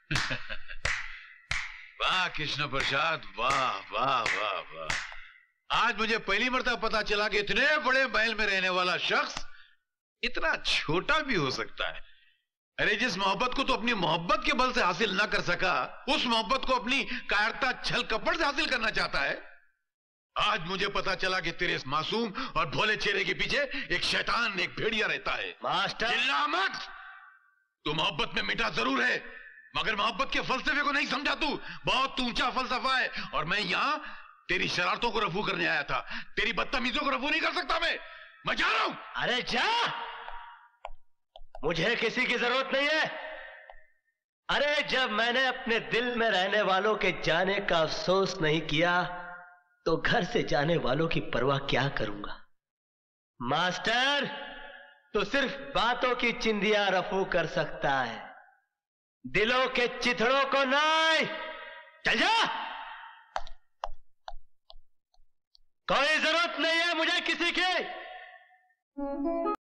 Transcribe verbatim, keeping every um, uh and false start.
वाह कृष्ण प्रसाद, वाह वाह वाह वाह। आज मुझे पहली मर्तबा पता चला कि इतने बड़े महल में रहने वाला शख्स इतना छोटा भी हो सकता है। अरे जिस मोहब्बत को तो अपनी मोहब्बत के बल से हासिल ना कर सका, उस मोहब्बत को अपनी कायरता छल कपट से हासिल करना चाहता है। आज मुझे पता चला कि तेरे इस मासूम और भोले चेहरे के पीछे एक शैतान, एक भेड़िया रहता है। मास्टर चिल्ला मत। तू मोहब्बत में मिटा जरूर है, मगर मोहब्बत के फलसफे को नहीं समझा। तू बहुत ऊंचा फलसफा है और मैं यहाँ तेरी शरारतों को रफू करने आया था। तेरी बदतमीजों को रफू नहीं कर सकता मैं मैं जा रहा हूं। अरे जा, मुझे किसी की जरूरत नहीं है। अरे जब मैंने अपने दिल में रहने वालों के जाने का अफसोस नहीं किया तो घर से जाने वालों की परवाह क्या करूंगा। मास्टर तो सिर्फ बातों की चिंदियां रफू कर सकता है, दिलों के चिथड़ों को नहीं। चल जा, कोई जरूरत नहीं है मुझे किसी की।